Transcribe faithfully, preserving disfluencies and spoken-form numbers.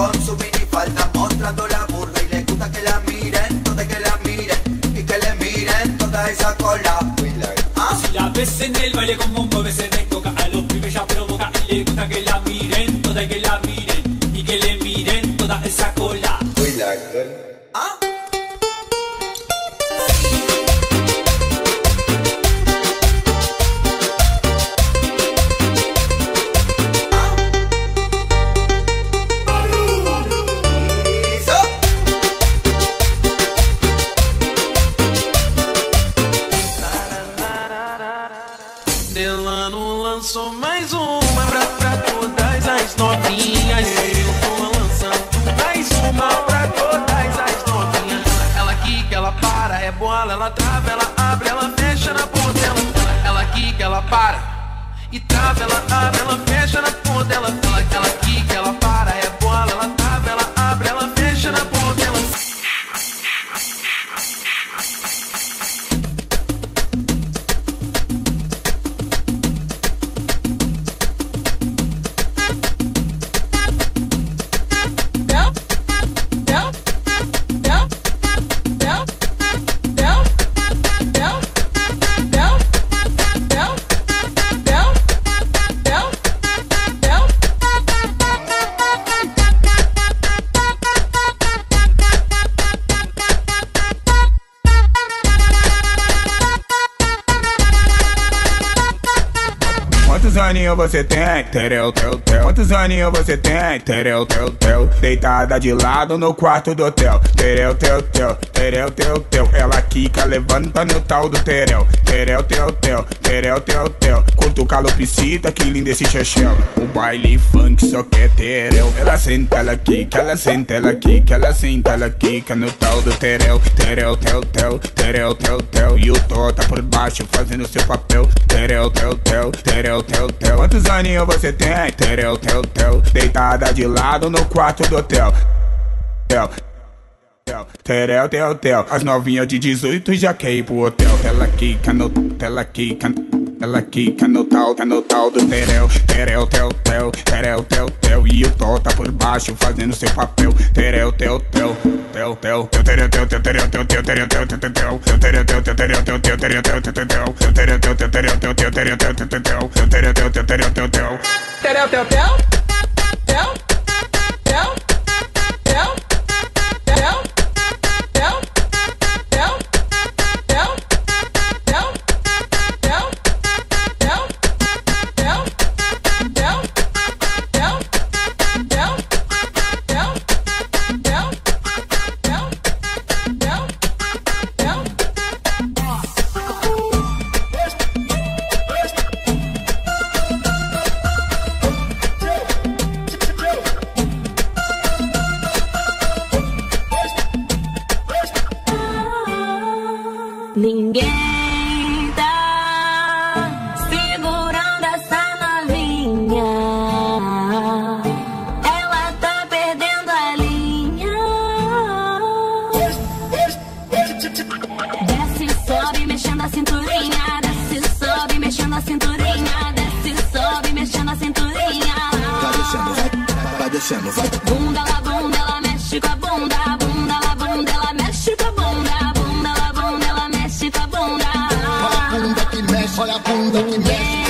con su minifalda mostrando la burla y le gusta que la miren, todas que la miren y que le miren toda esa cola. ¿Ah? Si la ves en el baile como mueve se descoca, a los pibes ya provoca y le gusta que la miren, todas que la miren y que le miren toda esa cola. ¿Ah? Delano lançou mais uma pra, pra todas as novinhas. Eu tô lançando mais uma pra todas as novinhas. Ela quica, ela para, é bola, ela trava, ela abre, ela fecha na ponta. Ela, ela quica, ela para e trava, ela abre, ela fecha na ponta. Ela, ela, ela quica, ela para, é bola, ela trava, ela abre, ela fecha na ponta. Ela... Quantos aninhos você tem? Tereu, teu, teu. Quantos aninhos você tem? Tereu, teu, teu. Deitada de lado no quarto do hotel. Tereu, teu, teu. Tereu, teu, teu. Ela quica, levanta no tal do tereu. Tereu, teu, teu. Tereu, teu, teu. Curto calopsita, que lindo esse chachel. O baile funk só quer tereu. Ela senta, ela quica, ela senta, ela quica, ela senta, ela quica no tal do tereu. Tereu, teu, teu. Tereu, teu, teu. E o tó tá por baixo fazendo seu papel. Tereu, teu, teu. Tereu, teu, teu. Quantos aninhos você tem? Tereu, teu, teu. Deitada de lado no quarto do hotel. Teu, teu, tereu, teu, teu. As novinhas de dezoito já quer ir pro hotel. Ela quica no, ela quica, ela quica no tal, tá no tal do tereu. Tereu, teu, teu, tereu, teu, teu. E o tó tá por baixo fazendo seu papel. Tereu, teu, teu, teu, teu. Tereu, teu, teu, tereu, teu, teu, tereu, teu, teu, teu, teu. Tereu, teu, teu, tereu, teu, teu, tereu, teu, teu, teu. Tereu, teu, teu, tereu, teu, teu, tereu, teu, teu, teu. Tereu, teu, teu, tereu, teu, teu. Tereu, teu, teu. Teu. Teu. Teu. Teu. Ninguém tá segurando essa novinha. Ela tá perdendo a linha. Desce, sobe, mexendo a cinturinha. Desce, sobe, mexendo a cinturinha. Desce, sobe, mexendo a cinturinha. Vai descendo, vai, vai descendo, vai. Bunda, la bunda, ela mexe com a bunda. Bunda, la bunda, ela mexe com a bunda. Bunda, la bunda, ela mexe com a bunda. Olha a bunda que mexe, olha a bunda que mexe.